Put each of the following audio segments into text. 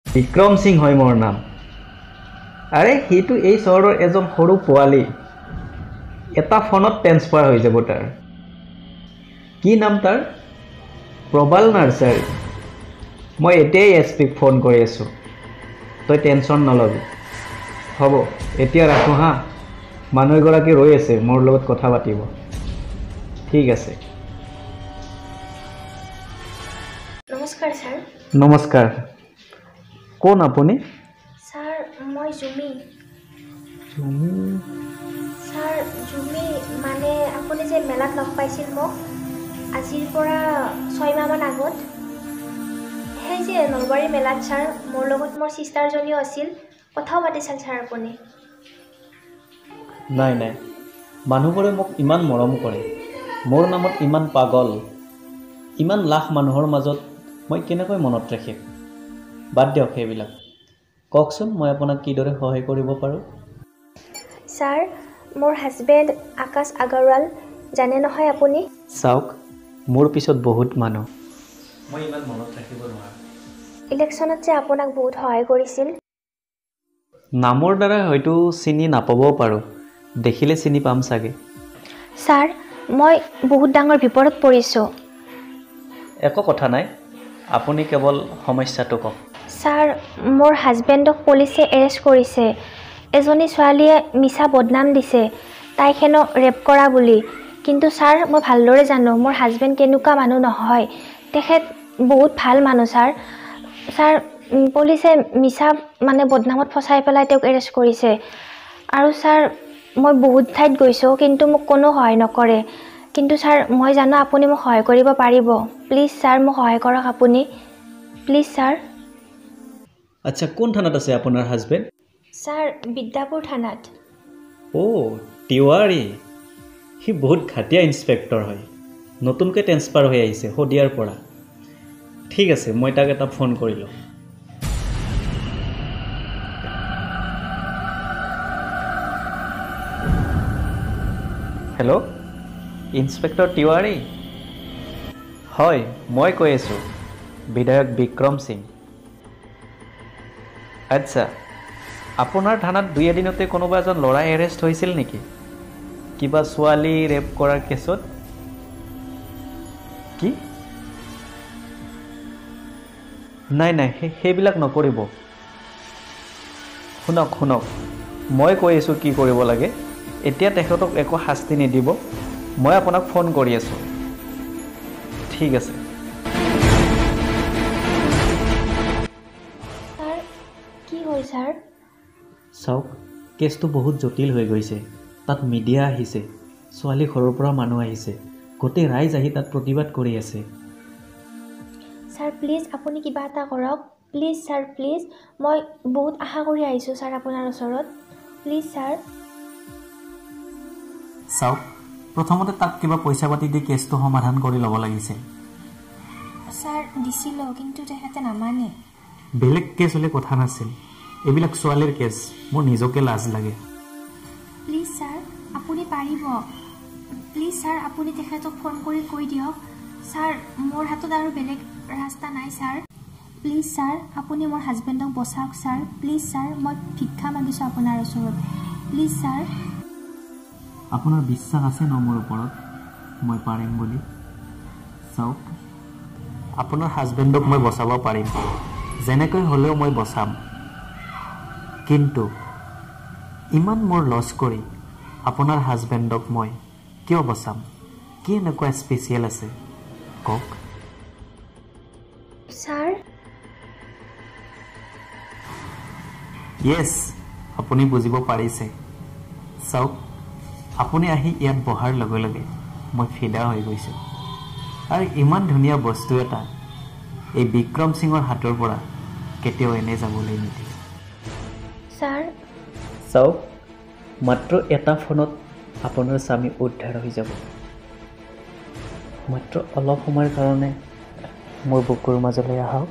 বিক্ৰম সিং হয় মোৰ নাম। আৰে সেইটো এই চহৰৰ এজন সৰু পোৱালি, এটা ফোনত ট্ৰেন্সফাৰ হৈ যাব তাৰ। কি নাম তাৰ? প্ৰবাল নাৰ্চাৰী। মই এতিয়াই এছপিক ফোন কৰি আছোঁ, তই টেনশ্যন নলবি। হ'ব এতিয়া ৰাখোঁ হা, মানুহ এগৰাকী ৰৈ আছে মোৰ লগত কথা পাতিব। ঠিক আছে। নমস্কাৰ ছাৰ। নমস্কাৰ, কোন আপুনি? ছাৰ মই জুমি। জুমি? ছাৰ জুমি মানে আপুনি যে মেলাত লগ পাইছিল মোক আজিৰ পৰা 6 মাহমান আগত, সেই যে নলবাৰী মেলাত ছাৰ মোৰ লগত মোৰ ছিষ্টাৰজনীও আছিল, কথাও পাতিছিল ছাৰ আপুনি। নাই নাই, মানুহবোৰে মোক ইমান মৰম কৰে, মোৰ নামত ইমান পাগল, ইমান লাখ মানুহৰ মাজত মই কেনেকৈ মনত ৰাখিম? বাদ দিয়ক সেইবিলাক। কওকচোন মই আপোনাক কিদৰে সহায় কৰিব পাৰোঁ? ছাৰ মোৰ হাজবেণ্ড আকাশ আগৰৱাল, জানে নহয় আপুনি? চাওক, মোৰ পিছত বহুত মানুহ, মই ইমান মনত ৰাখিব নোৱাৰোঁ। ইলেকশ্যনত যে আপোনাক বহুত সহায় কৰিছিল। নামৰ দ্বাৰা হয়তো চিনি নাপাবও পাৰোঁ, দেখিলে চিনি পাম চাগে। ছাৰ মই বহুত ডাঙৰ বিপদত পৰিছোঁ। একো কথা নাই, আপুনি কেৱল সমস্যাটো কওক। ছাৰ মোৰ হাজবেণ্ডক পুলিচে এৰেষ্ট কৰিছে। এজনী ছোৱালীয়ে মিছা বদনাম দিছে তাইক হেনো ৰেপ কৰা বুলি। কিন্তু ছাৰ মই ভালদৰে জানো মোৰ হাজবেণ্ড কেনেকুৱা মানুহ নহয়, তেখেত বহুত ভাল মানুহ ছাৰ। ছাৰ পুলিচে মিছা বদনামত ফচাই পেলাই তেওঁক এৰেষ্ট কৰিছে। আৰু ছাৰ মই বহুত ঠাইত গৈছোঁ কিন্তু মোক কোনো সহায় নকৰে। কিন্তু ছাৰ মই জানো আপুনি মোক সহায় কৰিব পাৰিব। প্লিজ ছাৰ মোক সহায় কৰক আপুনি, প্লিজ ছাৰ। আচ্ছা, কোন থানাত আছে আপোনাৰ হাজবেণ্ড? ছাৰ বিদ্যাপুৰ থানাত। তিৱাৰী, সি বহুত ঘাটিয়া ইন্সপেক্টৰ হয়, নতুনকৈ ট্ৰেন্সফাৰ হৈ আহিছে শদিয়াৰ পৰা। ঠিক আছে, মই তাক এটা ফোন কৰিলোঁ। Hello', inspector Tiwari? হয়, মই কৈ আছোঁ, বিধায়ক বিক্ৰম সিং। আচ্ছা, আপোনাৰ থানাত 2 এদিনতে কোনোবা এজন ল'ৰা এৰেষ্ট হৈছিল নেকি? কিবা ছোৱালী ৰেপ কৰাৰ কেছত? কি? নাই নাই, সেইবিলাক নকৰিব। শুনক, মই কৈ আছোঁ কি কৰিব লাগে। এতিয়া তেখেতক একো শাস্তি নিদিব, মই আপোনাক ফোন কৰি আছোঁ। ঠিক আছে। ছাৰ কি হ'ল ছাৰ? চাওক, কেছটো বহুত জটিল হৈ গৈছে। তাত মিডিয়া আহিছে, ছোৱালী ঘৰৰ পৰা মানুহ আহিছে, গোটেই ৰাইজ আহি তাত প্ৰতিবাদ কৰি আছে। ছাৰ প্লিজ আপুনি কিবা এটা কৰক, প্লিজ ছাৰ প্লিজ। মই বহুত আশা কৰি আহিছোঁ ছাৰ আপোনাৰ ওচৰত, প্লিজ ছাৰ। চাওক, প্ৰথমতে তাক কিবা পইচা পাতি দি কেছটো সমাধান কৰি ল'ব লাগিছিল। ছাৰ দিছিলোঁ, কিন্তু তেখেতে নামানে। বেলেগ কেছ হ'লে কথা নাছিল, এইবিলাক ছোৱালীৰ কেছ, মোৰ নিজকে লাজ লাগে। প্লিজ ছাৰ আপুনি পাৰিব, প্লিজ ছাৰ আপুনি তেখেতক ফোন কৰি কৈ দিয়ক। ছাৰ মোৰ হাতত আৰু বেলেগ ৰাস্তা নাই ছাৰ। প্লিজ ছাৰ আপুনি মোৰ হাজবেণ্ডক বচাওক ছাৰ, প্লিজ ছাৰ। মই ভিক্ষা মাগিছোঁ আপোনাৰ ওচৰত, প্লিজ ছাৰ। আপোনাৰ বিশ্বাস আছে ন মোৰ ওপৰত, মই পাৰিম বুলি? চাওক, আপোনাৰ হাজবেণ্ডক মই বচাব পাৰিম, যেনেকৈ হ'লেও মই বচাম। কিন্তু ইমান মোৰ লছ কৰি আপোনাৰ হাজবেণ্ডক মই কিয় বচাম? কি এনেকুৱা স্পেচিয়েল আছে কওক? ছাৰ য়েছ, আপুনি বুজিব পাৰিছে। চাওক, আপুনি আহি ইয়াত বহাৰ লগে লগে মই ফিদা হৈ গৈছোঁ। আৰু ইমান ধুনীয়া বস্তু এটা এই বিক্ৰম সিঙৰ হাতৰ পৰা কেতিয়াও এনে যাবলৈ নিদিয়ে। ছাৰ চাওক, মাত্ৰ এটা ফোনত আপোনাৰ স্বামী উদ্ধাৰ হৈ যাব। মাত্ৰ অলপ সময়ৰ কাৰণে মোৰ বুকুৰ মাজলৈ আহক।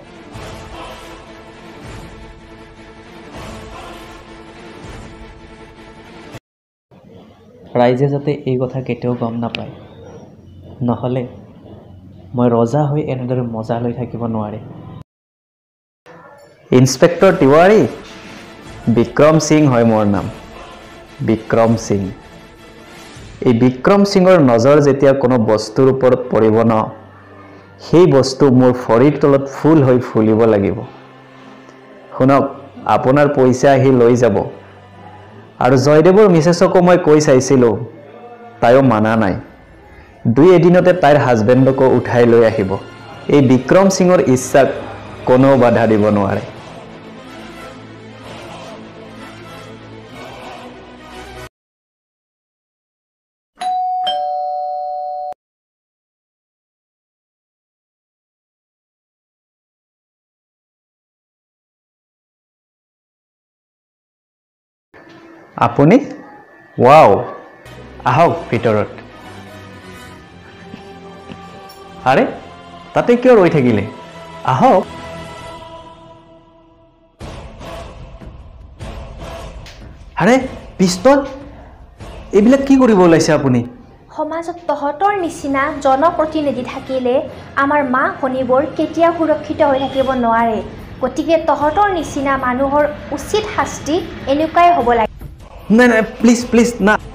ৰাইজে যাতে এই কথা কেতিয়াও গম নাপায়, নহ'লে মই ৰজা হৈ এনেদৰে মজা লৈ থাকিব নোৱাৰিম। ইন্সপেক্টৰ তিৱাৰী বিক্ৰম সিং হয় মোৰ নাম বিক্ৰম সিং এই বিক্ৰম সিঙৰ নজৰ যেতিয়া কোনো বস্তুৰ ওপৰত পৰিব ন সেই বস্তু মোৰ ফৰিৰ তলত ফুল হৈ ফুলিব লাগিব শুনক আপোনাৰ পইচা আহি লৈ যাব আৰু জয়দেৱৰ মিছেছকো মই কৈ চাইছিলোঁ তাইও মানা নাই 2 এদিনতে তাইৰ হাজবেণ্ডকো উঠাই লৈ আহিব এই বিক্ৰম সিঙৰ ইচ্ছাক কোনো বাধা দিব নোৱাৰে আপুনি ওয়াও আহক ভিতৰত আৰে তাতে কিয় ৰৈ থাকিলে আহক আৰে পিস্তল এইবিলাক কি কৰিব ওলাইছে আপুনি সমাজত তহঁতৰ নিচিনা জনপ্ৰতিনিধি থাকিলে আমাৰ মা ভনীবোৰ কেতিয়াও সুৰক্ষিত হৈ থাকিব নোৱাৰে গতিকে তহঁতৰ নিচিনা মানুহৰ উচিত শাস্তি এনেকুৱাই হ'ব লাগে নাই নাই প্লিজ প্লিজ না